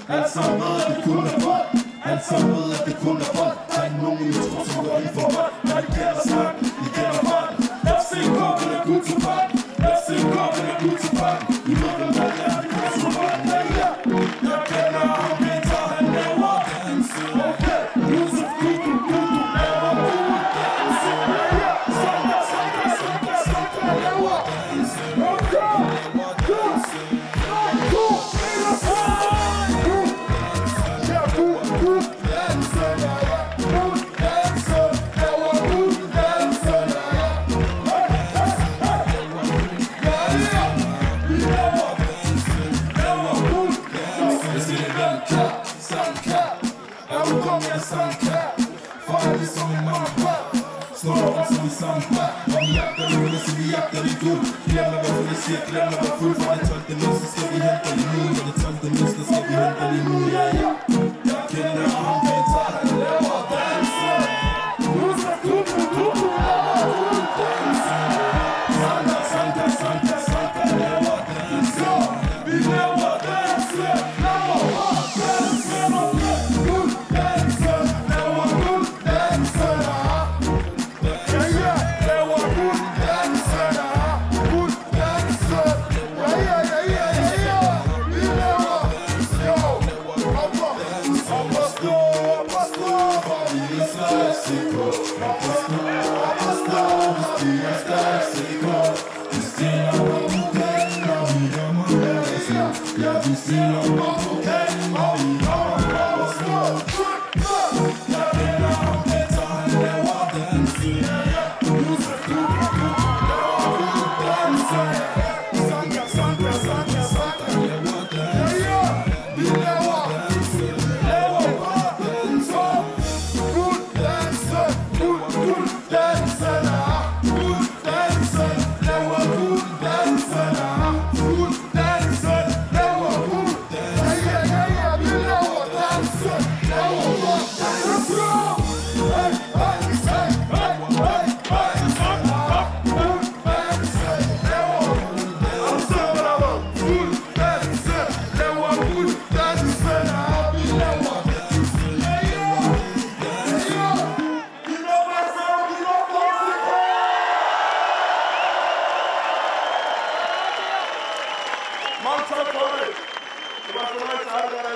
Ensamma att det kunde vara, ensamma att det kunde vara. En gång i mitt skott som går in för vad. När det gäller snack, det gäller fall. FC-gaven är god som fan, FC-gaven är god som fan. I magen välja, det går som fan. Jag känner han vill ta henne och dansa. Josef Kutu, Kutu, jag var god dansa. Santa, Santa, Santa, Santa, jag var dansa. Jag var dansa. Vi jaktar i hunden så vi jaktar i guld. Glömmer varför vi ser, glömmer var full. Fan det tönt en mus så ska vi hämta i mun. Det tönt en mus så ska vi hämta i mun. Jag känner han kan ta henne och dansa. Josef Kutu, Kutu, jag var god dansa. Santa, Santa, Santa, Santa, jag var dansa. Vi var dansa, jag var dansa. God dansa, jag var god dansa. Man tar på det. Det var så nice att ha det.